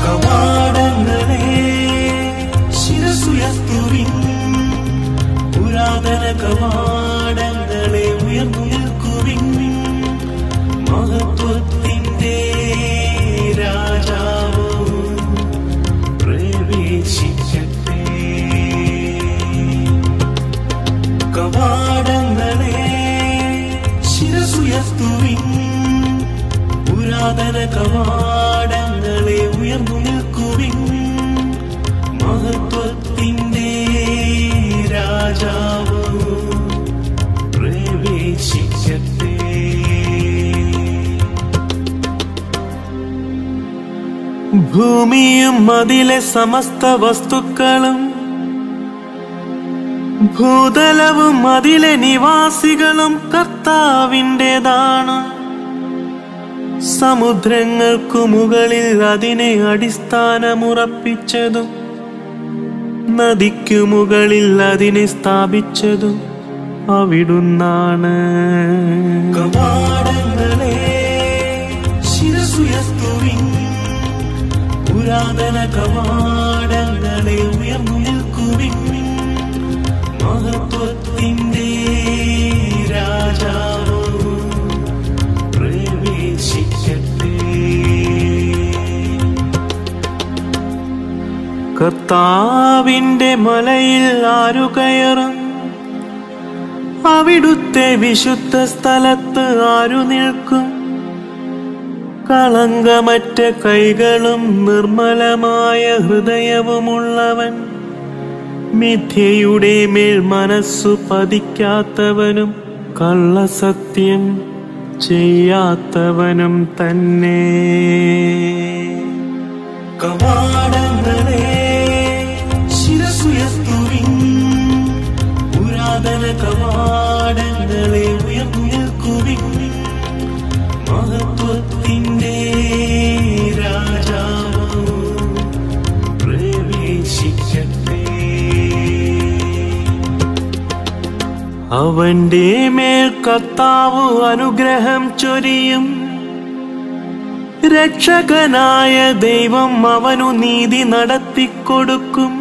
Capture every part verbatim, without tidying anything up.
കവാടങ്ങളെ ശിരസുയർത്തുവിൻ, പുരാതന കവാടങ്ങളെ ഉയർന്നു നിൽക്കുവിൻ. മഹത്വത്തിന്റെ രാജാവ് പ്രവേശിക്കട്ടെ. കവാടങ്ങളെ ശിരസുയർത്തുവിൻ, പുരാതന കവാടങ്ങളെ ഉയർന്നു നിൽക്കുവിൻ. മഹത്വത്തിന്റെ രാജാവ് പ്രവേശിക്കട്ടെ. ഭൂമിയും അതിലെ സമസ്ത വസ്തുക്കളും ഭൂതലവും അതിലെ നിവാസികളും കർത്താവിൻ്റെതാണ്. സമുദ്രങ്ങൾക്കു മുകളിൽ അതിനെ അടിസ്ഥാനമുറപ്പിച്ചതും നദിക്കു മുകളിൽ അതിനെ സ്ഥാപിച്ചതും അവിടുന്നാണ്. കവാടങ്ങളെ ശിരസുയർത്തുവിൻ, പുരാതന കവാടങ്ങളെ ഉയർന്നു നിൽക്കുവിൻ. മഹത്വത്തിന്റെ രാജാവ് പ്രവേശിക്കട്ടെ. കർത്താവിന്റെ മലയിൽ ആരു കയറും? അവിടുത്തെ വിശുദ്ധ സ്ഥലത്ത് ആരു നിൽക്കും? കളങ്കമറ്റ കൈകളും നിർമ്മലമായ ഹൃദയവുമുള്ളവൻ, മിഥ്യയുടെ മേൽ മനസ്സു പതിക്കാത്തവനും കള്ളസത്യം ചെയ്യാത്തവനും തന്നെ. കവാടങ്ങളെ ശിരസുയർത്തുവിൻ, പുരാതന കവാടങ്ങളെ ഉയർന്നു നിൽക്കുവിൻ. മഹത്വത്തിന്റെ രാജാവ് പ്രവേശിക്കട്ടെ. അവന്റെ മേൽ കർത്താവ് അനുഗ്രഹം ചൊരിയും. രക്ഷകനായ ദൈവം അവനു നീതി നടത്തിക്കൊടുക്കും.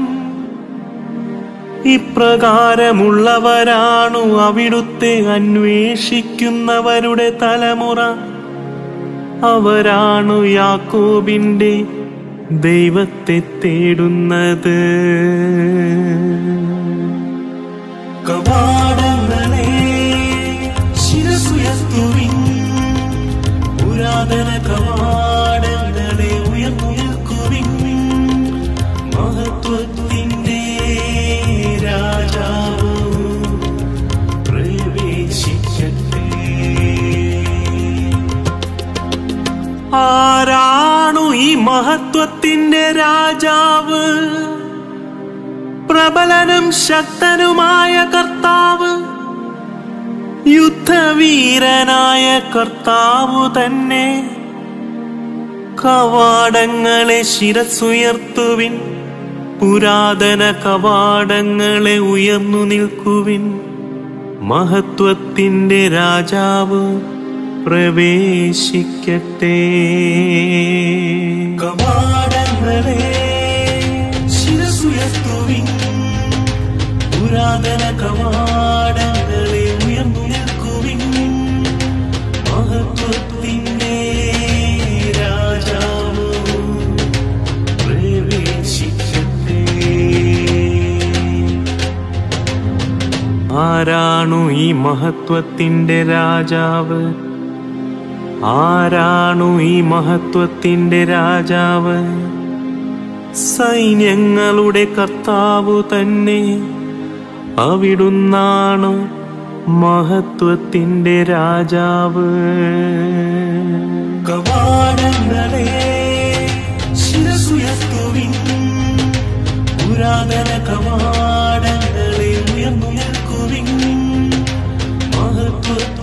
ഇപ്രകാരമുള്ളവരാണു അവിടുത്തെ അന്വേഷിക്കുന്നവരുടെ തലമുറ. അവരാണു യാക്കോബിന്റെ ദൈവത്തെ തേടുന്നത്. കവാടങ്ങളെ ശിരസുയർത്തുവിൻ, പുരാതന കവാടങ്ങളെ ഉയർന്നു നിൽക്കുവിൻ. മഹത്വത്തിന്റെ രാജാവ് പ്രവേശിക്കട്ടെ. ആരാണു ഈ മഹത്വത്തിന്റെ രാജാവ്? പ്രബലനും ശക്തനുമായ കർത്താവ്, യുദ്ധവീരനായ കർത്താവു തന്നെ. കവാടങ്ങളെ ശിരസുയർത്തുവിൻ, പുരാതന കവാടങ്ങളെ ഉയർന്നു നിൽക്കുവിൻ. മഹത്വത്തിന്റെ രാജാവ് പ്രവേശിക്കട്ടെ. കവാടങ്ങളെ ശിരസുയർത്തുവിൻ, പുരാതന കവാടങ്ങളെ ഉയർന്നു നിൽക്കുവിൻ. മഹത്വത്തിന്റെ രാജാവ് പ്രവേശിക്കട്ടെ. ആരാണു ഈ മഹത്വത്തിന്റെ രാജാവ്? ആരാണു ഈ മഹത്വത്തിന്റെ രാജാവ്? സൈന്യങ്ങളുടെ കർത്താവു തന്നെ. അവിടുന്നാണു മഹത്വത്തിന്റെ രാജാവ്. കവാടങ്ങളെ ശിരസുയർത്തുവിൻ, പുരാതന കവാടങ്ങളെ ഉയർന്നു നിൽക്കുവിൻ. മഹത്വ